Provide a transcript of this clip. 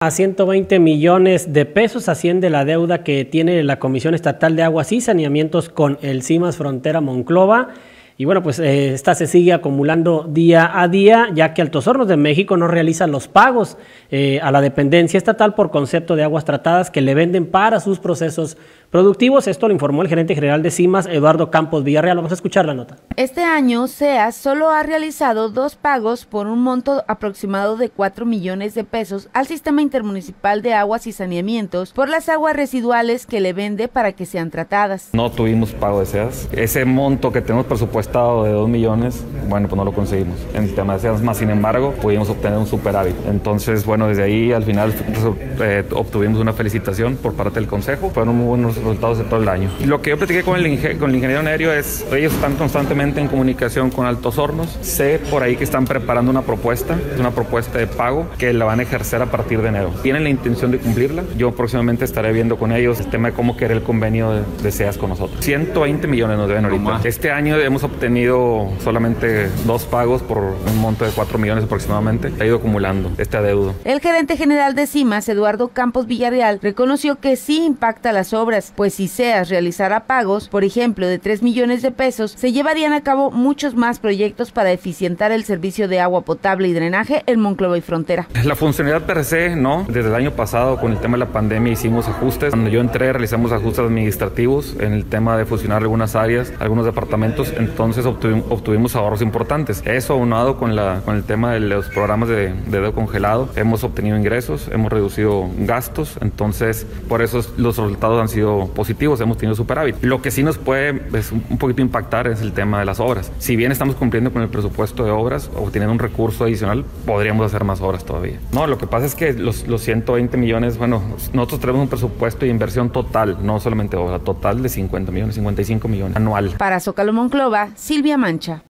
A 120 millones de pesos asciende la deuda que tiene la Comisión Estatal de Aguas y Saneamientos con el CIMAS Frontera Monclova. Y bueno, pues esta se sigue acumulando día a día, ya que Altos de México no realiza los pagos a la dependencia estatal por concepto de aguas tratadas que le venden para sus procesos productivos. Esto lo informó el gerente general de CIMAS, Eduardo Campos Villarreal. Vamos a escuchar la nota. Este año, SEAS solo ha realizado 2 pagos por un monto aproximado de 4 millones de pesos al Sistema Intermunicipal de Aguas y Saneamientos por las aguas residuales que le vende para que sean tratadas. No tuvimos pago de SEAS. Ese monto que tenemos presupuestado de 2 millones, bueno, pues no lo conseguimos en el tema de SEAS, más sin embargo, pudimos obtener un superávit. Entonces, bueno, desde ahí al final obtuvimos una felicitación por parte del Consejo. Fueron muy buenos resultados de todo el año. Y lo que yo platiqué con el ingeniero Nerio es, ellos están constantemente en comunicación con Altos Hornos. Sé por ahí que están preparando una propuesta de pago que la van a ejercer a partir de enero. Tienen la intención de cumplirla. Yo próximamente estaré viendo con ellos el tema de cómo querer el convenio de SEAS con nosotros. 120 millones nos deben ahorita. Este año hemos obtenido solamente 2 pagos por un monto de 4 millones aproximadamente. Ha ido acumulando este adeudo. El gerente general de CIMAS, Eduardo Campos Villarreal, reconoció que sí impacta las obras, pues si SEAS realizara pagos, por ejemplo, de 3 millones de pesos, se llevarían a cabo muchos más proyectos para eficientar el servicio de agua potable y drenaje en Monclova y Frontera. La funcionalidad per se, no. Desde el año pasado, con el tema de la pandemia, hicimos ajustes. Cuando yo entré, realizamos ajustes administrativos en el tema de fusionar algunas áreas, algunos departamentos, entonces obtuvimos ahorros importantes. Eso aunado con el tema de los programas de dedo congelado, hemos obtenido ingresos, hemos reducido gastos, entonces por eso los resultados han sido positivos, hemos tenido superávit. Lo que sí nos puede un poquito impactar es el tema de las obras. Si bien estamos cumpliendo con el presupuesto de obras o teniendo un recurso adicional, podríamos hacer más obras todavía. No, lo que pasa es que los 120 millones, bueno, nosotros tenemos un presupuesto de inversión total, no solamente obra, total de 50 millones, 55 millones anual. Para Zócalo Monclova, Silvia Mancha.